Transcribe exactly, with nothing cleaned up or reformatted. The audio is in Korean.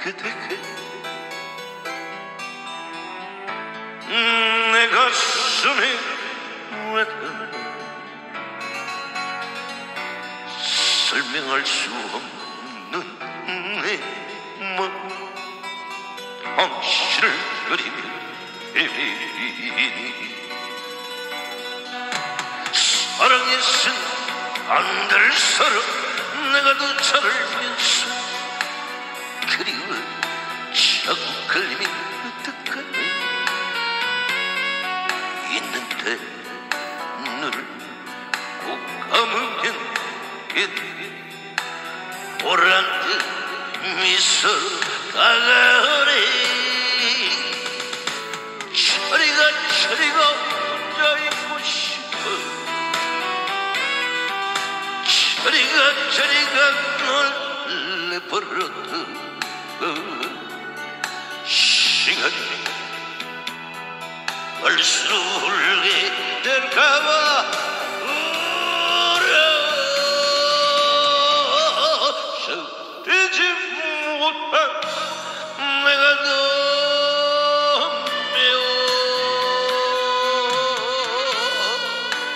그대께 내 가슴에 와닿는 설명할 수 없는 내 마음 당신을 그리며 사랑해선 안 될 사람 내가 더 잘 알면서 그리워 자꾸 걸리면 어떡하니 있는데 눈을 꼭 감으면 보란 듯 미소 다가오네 저리가 저리가 혼자 있고 싶어 저리가 저리가 널 내버려둬 시간이 갈수록 흘게 될까봐